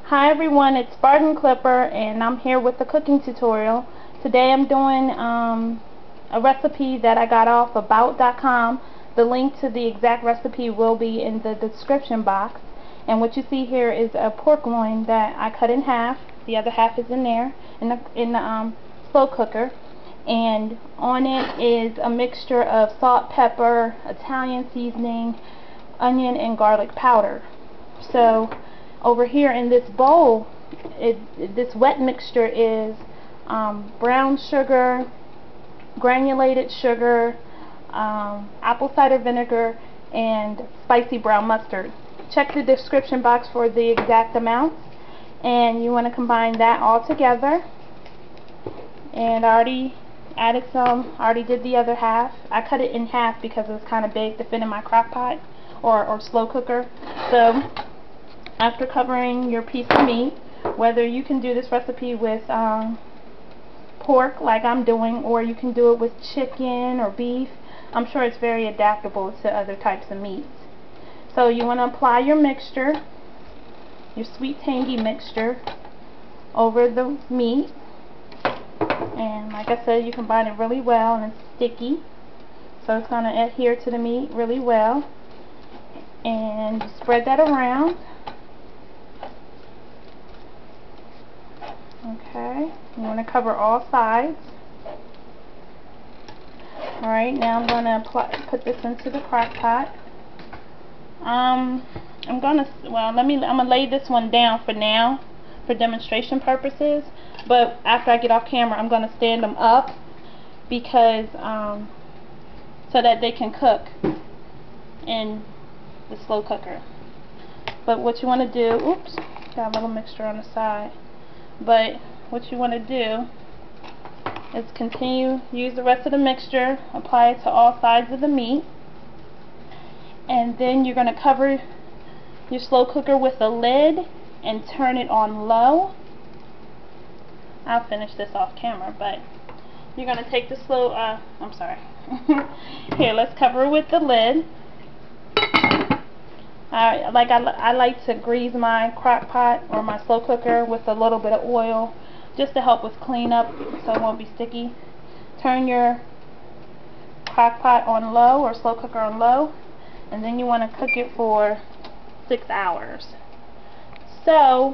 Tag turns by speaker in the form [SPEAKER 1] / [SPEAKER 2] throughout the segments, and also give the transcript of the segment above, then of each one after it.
[SPEAKER 1] Hi everyone, it's BargainClipper and I'm here with the cooking tutorial. Today I'm doing a recipe that I got off about.com. The link to the exact recipe will be in the description box. And what you see here is a pork loin that I cut in half. The other half is in there in the slow cooker. And on it is a mixture of salt, pepper, Italian seasoning, onion, and garlic powder. So over here in this bowl, this wet mixture is brown sugar, granulated sugar, apple cider vinegar, and spicy brown mustard. Check the description box for the exact amounts, and you want to combine that all together. And I already added some. I already did the other half. I cut it in half because it was kind of big to fit in my crock pot or slow cooker. So after covering your piece of meat, whether you can do this recipe with pork like I'm doing, or you can do it with chicken or beef, I'm sure it's very adaptable to other types of meats. So you want to apply your mixture, your sweet tangy mixture, over the meat. And like I said, you combine it really well, and it's sticky, so it's going to adhere to the meat really well. And you spread that around. Okay, you want to cover all sides. Alright, now I'm going to put this into the crock pot. I'm going to lay this one down for now for demonstration purposes, but after I get off camera I'm going to stand them up because so that they can cook in the slow cooker. But what you want to do, oops, got a little mixture on the side. But what you want to do is use the rest of the mixture, apply it to all sides of the meat, and then you're going to cover your slow cooker with a lid and turn it on low. I'll finish this off camera, but you're going to take the here, let's cover it with the lid. I like to grease my crock pot or my slow cooker with a little bit of oil just to help with cleanup so it won't be sticky. Turn your crock pot on low or slow cooker on low, and then you want to cook it for 6 hours. So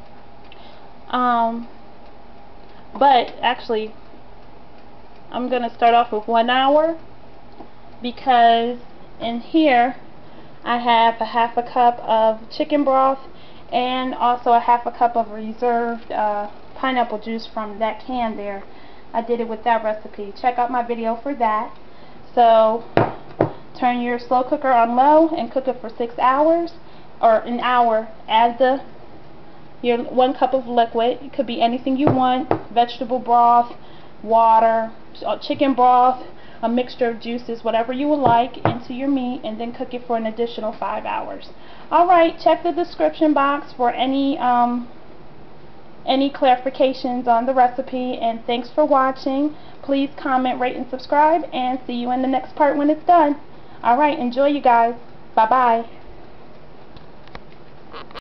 [SPEAKER 1] but actually I'm going to start off with 1 hour because in here I have a half a cup of chicken broth and also a half a cup of reserved pineapple juice from that can there. I did it with that recipe. Check out my video for that. So turn your slow cooker on low and cook it for 6 hours or an hour. Add your 1 cup of liquid. It could be anything you want: vegetable broth, water, chicken broth, a mixture of juices, whatever you would like, into your meat, and then cook it for an additional 5 hours. Alright, check the description box for any clarifications on the recipe, and thanks for watching. Please comment, rate, and subscribe, and see you in the next part when it's done. Alright, enjoy you guys. Bye bye.